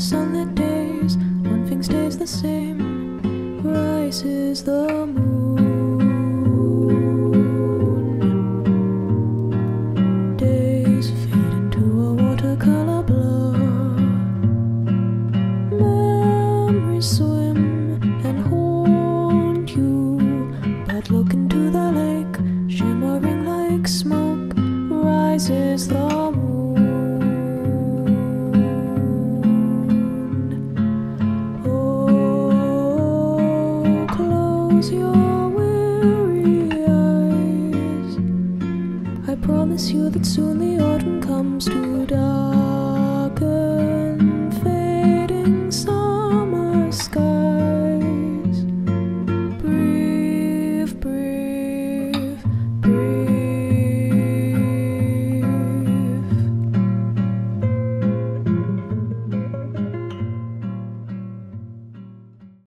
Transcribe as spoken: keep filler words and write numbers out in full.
sunlit days, one thing stays the same, rises the moon. Days fade into a watercolor blur. Memories swim and haunt you, but look into the lake, shimmering like smoke, rises the moon. Your weary eyes, I promise you that soon the autumn